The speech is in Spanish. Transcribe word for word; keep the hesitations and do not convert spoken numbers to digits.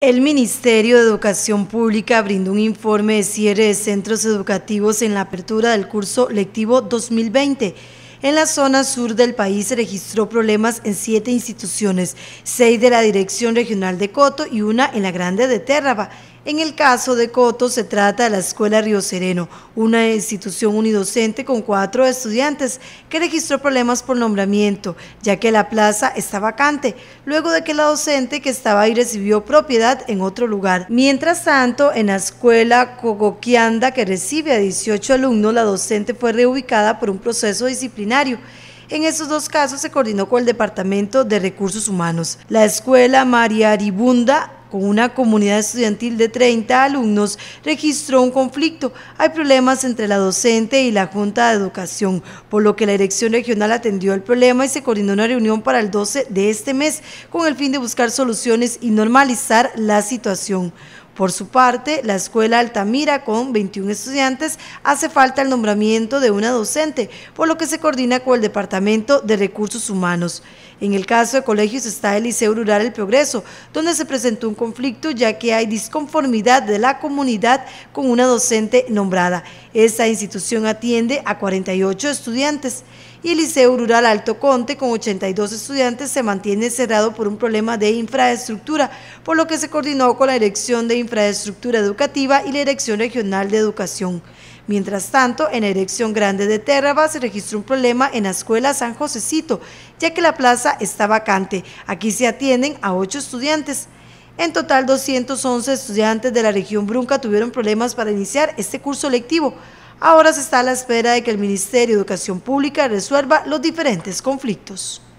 El Ministerio de Educación Pública brindó un informe de cierre de centros educativos en la apertura del curso lectivo dos mil veinte. En la zona sur del país se registró problemas en siete instituciones, seis de la Dirección Regional de Coto y una en la Grande de Térraba. En el caso de Coto se trata de la Escuela Río Sereno, una institución unidocente con cuatro estudiantes que registró problemas por nombramiento, ya que la plaza está vacante, luego de que la docente que estaba ahí recibió propiedad en otro lugar. Mientras tanto, en la Escuela Cogoquianda, que recibe a dieciocho alumnos, la docente fue reubicada por un proceso disciplinario. En estos dos casos se coordinó con el Departamento de Recursos Humanos. La Escuela María Aribunda, con una comunidad estudiantil de treinta alumnos, registró un conflicto. Hay problemas entre la docente y la Junta de Educación, por lo que la Dirección Regional atendió el problema y se coordinó una reunión para el doce de este mes, con el fin de buscar soluciones y normalizar la situación. Por su parte, la Escuela Altamira, con veintiún estudiantes, hace falta el nombramiento de una docente, por lo que se coordina con el Departamento de Recursos Humanos. En el caso de colegios está el Liceo Rural El Progreso, donde se presentó un conflicto ya que hay disconformidad de la comunidad con una docente nombrada. Esta institución atiende a cuarenta y ocho estudiantes. Y el Liceo Rural Alto Conte, con ochenta y dos estudiantes, se mantiene cerrado por un problema de infraestructura, por lo que se coordinó con la Dirección de Infraestructura Educativa y la Dirección Regional de Educación. Mientras tanto, en la Dirección Grande de Térraba se registró un problema en la Escuela San Josecito, ya que la plaza está vacante. Aquí se atienden a ocho estudiantes. En total, doscientos once estudiantes de la región Brunca tuvieron problemas para iniciar este curso lectivo. Ahora se está a la espera de que el Ministerio de Educación Pública resuelva los diferentes conflictos.